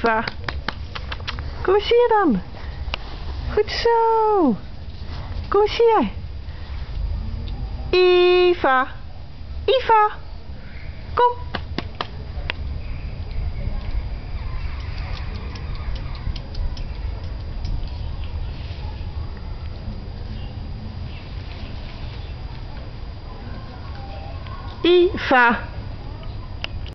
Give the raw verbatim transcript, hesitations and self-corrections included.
Iva. Kom eens hier dan. Goed zo. Kom eens hier. Iva. Iva. Kom. Iva.